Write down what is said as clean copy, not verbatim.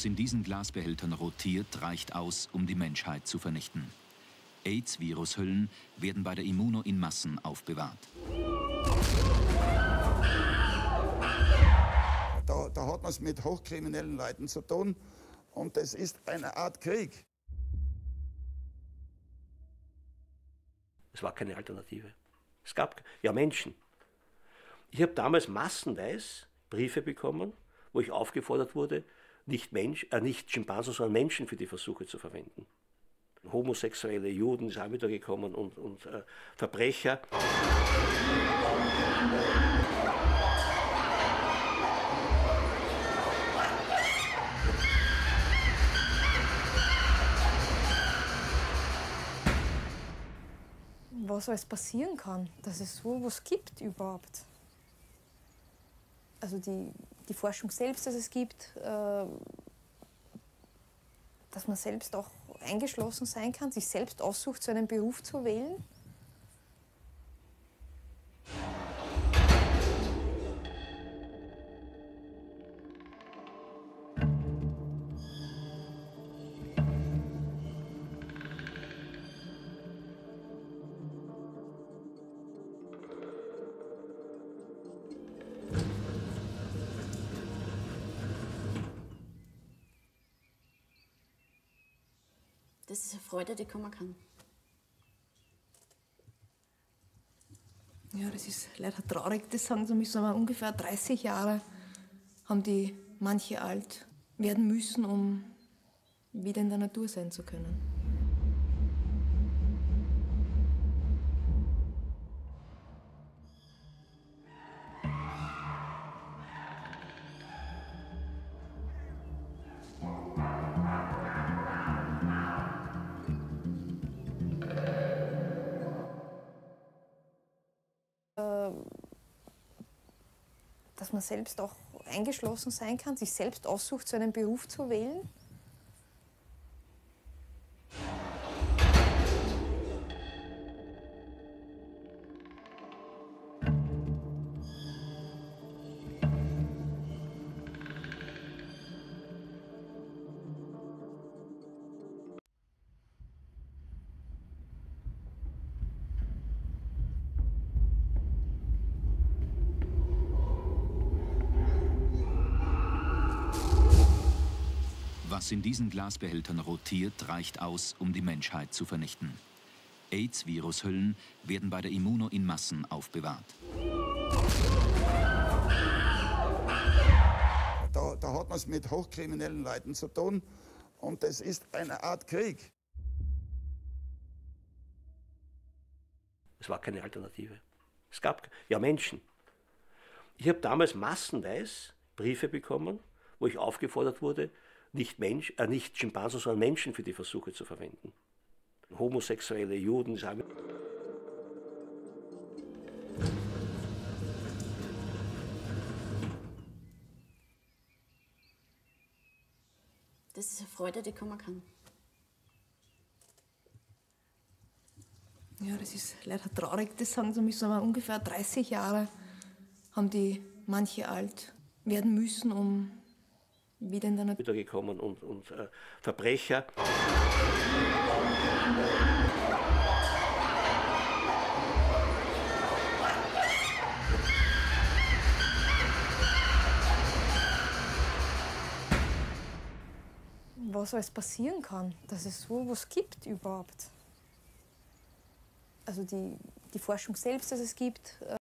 Was in diesen Glasbehältern rotiert, reicht aus, um die Menschheit zu vernichten. AIDS-Virushüllen werden bei der Immuno in Massen aufbewahrt. Da hat man es mit hochkriminellen Leuten zu tun und das ist eine Art Krieg. Es war keine Alternative. Es gab ja Menschen. Ich habe damals massenweise Briefe bekommen, wo ich aufgefordert wurde, nicht Schimpansen, sondern Menschen für die Versuche zu verwenden. Homosexuelle, Juden sind auch wieder gekommen und Verbrecher. Was alles passieren kann, dass es so was gibt überhaupt. Also die Forschung selbst, dass es gibt, dass man selbst auch eingeschlossen sein kann, sich selbst aussucht, so einen Beruf zu wählen. Das ist eine Freude, die kommen kann. Ja, das ist leider traurig, das sagen zu müssen, aber ungefähr 30 Jahre haben die manche alt werden müssen, um wieder in der Natur sein zu können. Dass man selbst auch eingeschlossen sein kann, sich selbst aussucht, so einen Beruf zu wählen. Was in diesen Glasbehältern rotiert, reicht aus, um die Menschheit zu vernichten. AIDS-Virushüllen werden bei der Immuno in Massen aufbewahrt. Da hat man es mit hochkriminellen Leuten zu tun und das ist eine Art Krieg. Es war keine Alternative. Es gab ja Menschen. Ich habe damals massenweise Briefe bekommen, wo ich aufgefordert wurde, nicht Schimpansen, sondern Menschen für die Versuche zu verwenden. Homosexuelle, Juden sind auch Das ist eine Freude, die kommen kann. Ja, das ist leider traurig, das sagen zu müssen, aber ungefähr 30 Jahre haben die manche alt werden müssen, um wieder in der Natur wieder gekommen und Verbrecher. was alles passieren kann, dass es so was gibt überhaupt. Also die Forschung selbst, dass es gibt,